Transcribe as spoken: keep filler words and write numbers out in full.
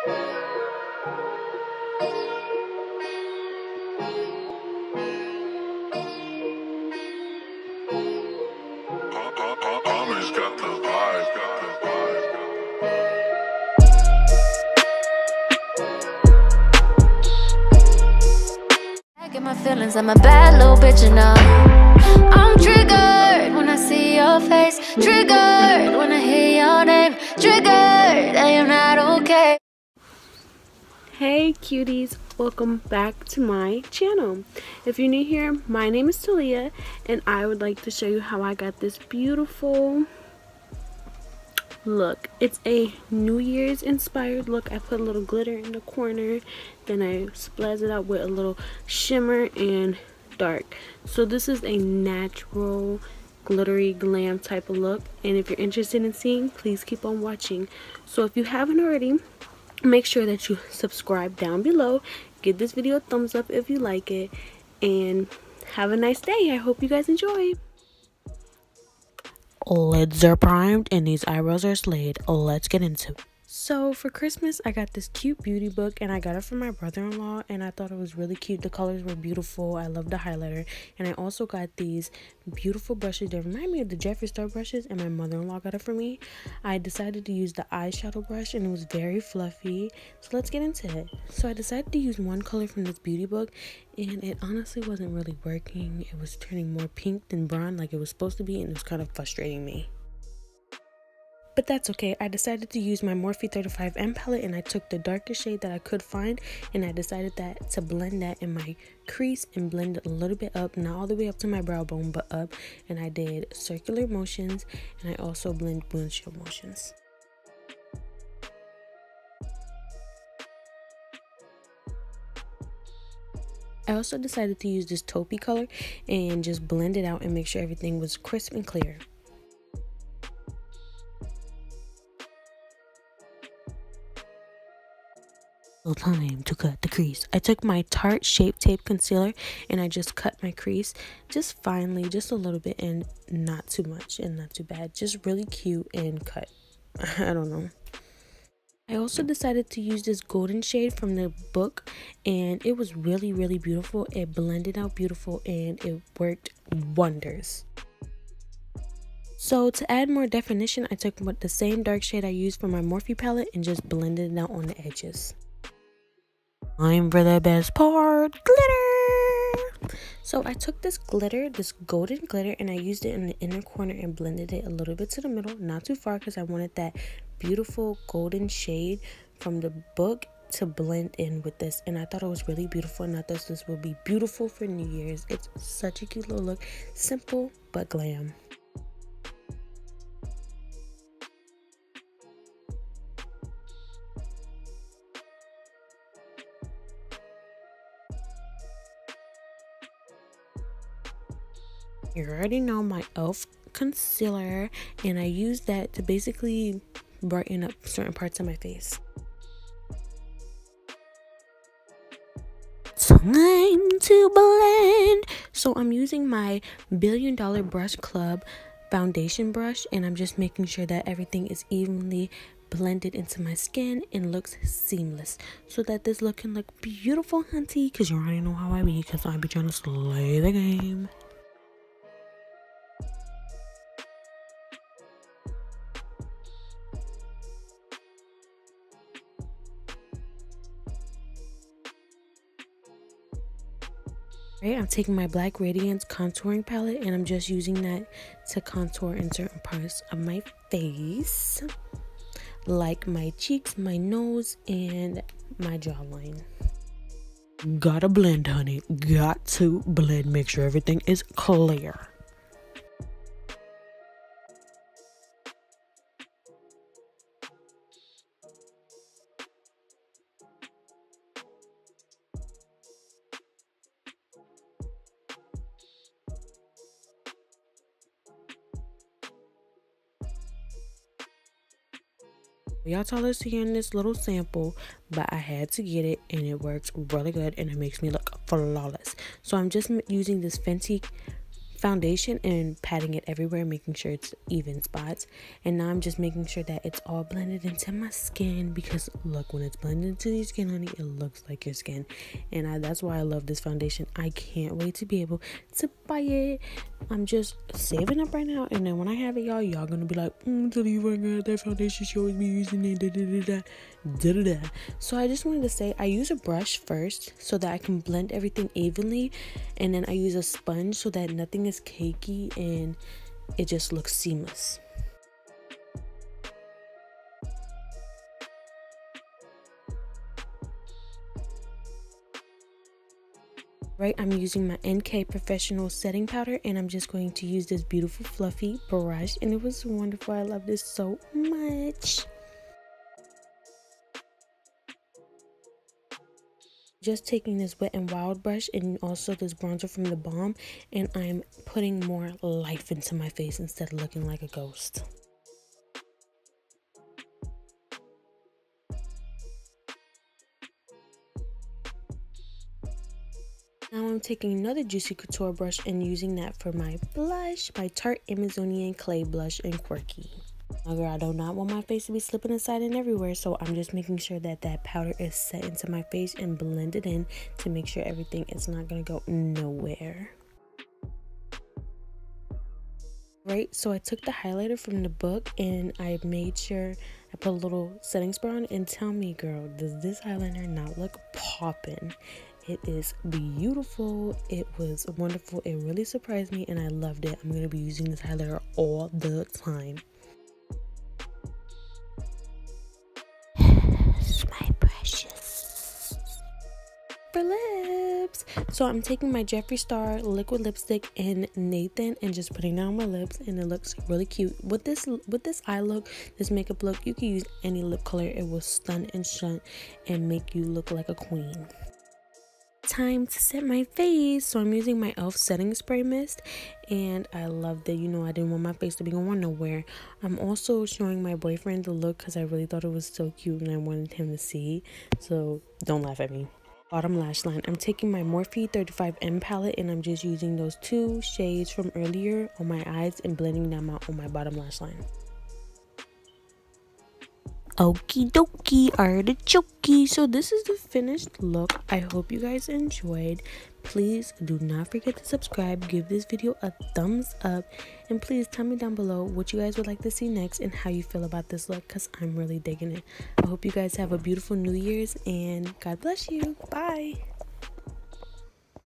Always got the vibe, got the vibe. I get my feelings, I'm a bad little bitch, you know. I'm triggered when I see your face, triggered when I hear your name, triggered that you're not okay. Hey cuties, welcome back to my channel. If you're new here, my name is Talia and I would like to show you how I got this beautiful look. It's a New Year's inspired look. I put a little glitter in the corner, then I splash it out with a little shimmer and dark. So this is a natural glittery glam type of look, and if you're interested in seeing, please keep on watching. So if you haven't already, make sure that you subscribe down below, give this video a thumbs up if you like it, and have a nice day. I hope you guys enjoy. Lids are primed and these eyebrows are slayed. Let's get into it. So for Christmas, I got this cute beauty book, and I got it from my brother-in-law, and I thought it was really cute. The colors were beautiful. I love the highlighter, and I also got these beautiful brushes that remind me of the Jeffree Star brushes, and my mother-in-law got it for me. I decided to use the eyeshadow brush, and it was very fluffy. So let's get into it. So I decided to use one color from this beauty book, and it honestly wasn't really working. It was turning more pink than brown like it was supposed to be, and it was kind of frustrating me. But that's okay. I decided to use my Morphe thirty-five M palette, and I took the darkest shade that I could find, and I decided that to blend that in my crease and blend it a little bit up, not all the way up to my brow bone, but up. And I did circular motions, and I also blend windshield motions. I also decided to use this taupey color and just blend it out and make sure everything was crisp and clear. Time to cut the crease. I took my Tarte Shape Tape concealer and I just cut my crease just finely, just a little bit, and not too much and not too bad, just really cute and cut. I don't know. I also decided to use this golden shade from the book, and it was really really beautiful. It blended out beautiful and it worked wonders. So to add more definition, I took the same dark shade I used for my Morphe palette and just blended it out on the edges. Time for the best part, glitter. So I took this glitter, this golden glitter, and I used it in the inner corner and blended it a little bit to the middle, not too far, because I wanted that beautiful golden shade from the book to blend in with this. And I thought it was really beautiful, and I thought this would be beautiful for New Year's. It's such a cute little look, simple but glam. You already know my e l f concealer, and I use that to basically brighten up certain parts of my face. Time to blend. So I'm using my Billion Dollar Brush Club foundation brush, and I'm just making sure that everything is evenly blended into my skin and looks seamless, so that this look can look beautiful, hunty, because you already know how I be, because I be trying to slay the game. Right, I'm taking my Black Radiance contouring palette, and I'm just using that to contour in certain parts of my face, like my cheeks, my nose, and my jawline. Gotta blend, honey. Got to blend. Make sure everything is clear. Y'all told us to get in this little sample, but I had to get it, and it works really good, and it makes me look flawless. So I'm just using this Fenty foundation and patting it everywhere, making sure it's even spots. And now I'm just making sure that it's all blended into my skin, because look, when it's blended into your skin, honey, it looks like your skin. And I, that's why I love this foundation. I can't wait to be able to buy it. I'm just saving up right now, and then when I have it, y'all y'all gonna be like, mm, tell you what, girl, that foundation she always be using it, da, da, da, da, da, da, da. So I just wanted to say, I use a brush first so that I can blend everything evenly, and then I use a sponge so that nothing is cakey and it just looks seamless. Right, I'm using my N K Professional Setting Powder, and I'm just going to use this beautiful fluffy brush, and it was wonderful. I love this so much. Just taking this Wet n Wild brush and also this bronzer from the Balm, and I'm putting more life into my face instead of looking like a ghost. Now I'm taking another Juicy Couture brush and using that for my blush, my Tarte Amazonian Clay Blush in Quirky. Now, girl, I do not want my face to be slipping aside and everywhere, so I'm just making sure that that powder is set into my face and blended in to make sure everything is not going to go nowhere. Right, so I took the highlighter from the book and I made sure I put a little setting spray on, and tell me, girl, does this eyeliner not look poppin'? It is beautiful. It was wonderful. It really surprised me and I loved it. I'm going to be using this highlighter all the time. My precious. For lips. So I'm taking my Jeffree Star liquid lipstick in Nathan and just putting it on my lips, and it looks really cute. With this with this eye look, this makeup look, you can use any lip color. It will stun and shunt and make you look like a queen. Time to set my face, so I'm using my e l f setting spray mist, and I love that. You know, I didn't want my face to be going nowhere. I'm also showing my boyfriend the look because I really thought it was so cute and I wanted him to see, so don't laugh at me. Bottom lash line, I'm taking my Morphe thirty-five M palette and I'm just using those two shades from earlier on my eyes and blending them out on my bottom lash line. Okie dokie, artichoke. So this is the finished look. I hope you guys enjoyed. Please do not forget to subscribe, give this video a thumbs up, and please tell me down below what you guys would like to see next and how you feel about this look, because I'm really digging it. I hope you guys have a beautiful New Year's, and God bless you. Bye.